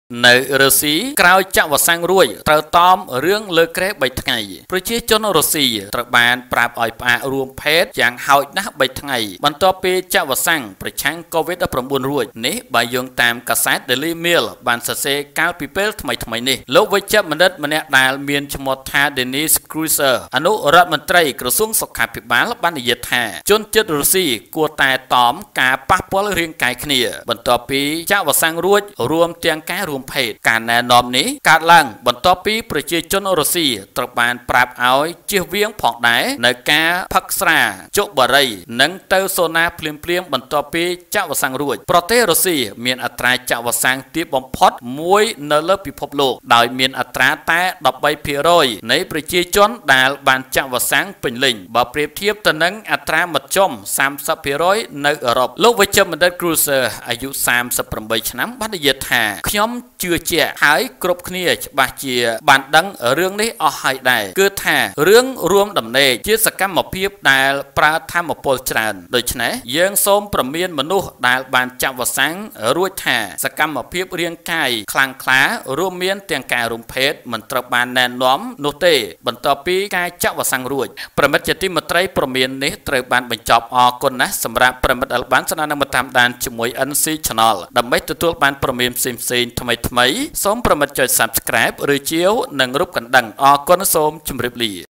នៅរុស្ស៊ីក្រោយចាក់វ៉ាក់សាំងរួចត្រូវតមរឿងលើក្រេ3ថ្ងៃប្រជាជនរុស្ស៊ីត្រូវបានប្រាប់ឲ្យផ្អាករួមភេទយ៉ាងហោចណាស់3ថ្ងៃបន្ទាប់ពីចាក់វ៉ាក់សាំងប្រឆាំង COVID-19 រួចនេះបើយោងតាមកាសែត Daily Mail បានសរសេរកាលពីពេលថ្មីនេះលោកវេជ្ជបណ្ឌិតម្នាក់ដែលមានឈ្មោះថា Denis Krusher អនុរដ្ឋមន្ត្រីក្រសួងសុខាភិបាលបាននិយាយថាជនជាតិរុស្ស៊ីគួរតែតមការប៉ះពាល់រាងកាយគ្នាបន្ទាប់ពីចាក់វ៉ាក់សាំងរួចរួមទាំងការភេទការណែនាំនេះកើតឡើងបន្ទាប់ពីប្រជាជនរុស្ស៊ីត្រូវបានប្រាប់ឲ្យជៀសវាងផងដែរនៅការផឹកស្រាជក់បារីនិងទៅសូណាភ្លាមបន្ទាប់ពីចាក់វ៉ាក់សាំងរួចប្រទេសរុស្ស៊ីមានអត្រាចាក់វ៉ាក់សាំងទាបបំផុតមួយនៅលើពិភពលោកដោយមានអត្រាតែ 13% នៃប្រជាជនដែលបានចាក់វ៉ាក់សាំងពេញលេញបើប្រៀបធៀបទៅនឹងអត្រាមធ្យម 30% នៅអឺរ៉ុបលោកវេជ្ជបណ្ឌិត Krusher អាយុ 38 ឆ្នាំបាននិយាយថាខ្ញុំជឿជាក់ហើយគ្រប់គ្នាច្បាស់ជាបានដឹងរឿងនេះអស់ហើយដែរគឺថារឿងរួមដំណេកជាសកម្មភាពដែលប្រើធម្មពលច្រើនដូច្នេះយើងសូមប្រមានមនុស្សដែលបានចាក់វ៉ាក់សាំងរួចថាសកម្មភាពរាងកាយខ្លាំងក្លារួមមានទាំងការរួមភេទមិនត្រូវបានណែនាំនោះទេបន្ទាប់ពីការចាក់វ៉ាក់សាំងរួចប្រមិត្តជាទីមេត្រីប្រមាននេះត្រូវបានបញ្ចប់អរគុណណាស់សម្រាប់ប្រមិត្តដែលបានស្ដាប់និងតាមដានជាមួយ NC Channel ដើម្បីទទួលបានព័ត៌មានផ្សេងៗថ្មីសូមប្រមិត្តចុច Subscribe ឬជាវនិងរូបកណ្ដឹងអរគុណសូមជម្រាបលា